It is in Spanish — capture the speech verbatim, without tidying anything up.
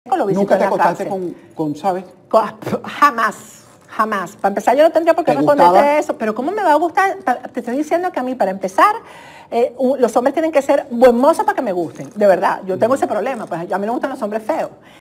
lo visito ¿Nunca en te la acostaste cárcel. con, con, sabes? Jamás, jamás. Para empezar, yo no tendría por qué ¿Te responderte gustaba? eso, pero ¿cómo me va a gustar? Te estoy diciendo que a mí, para empezar, eh, un- los hombres tienen que ser buen mozos para que me gusten, de verdad. Yo tengo ese problema, pues a mí no me gustan los hombres feos.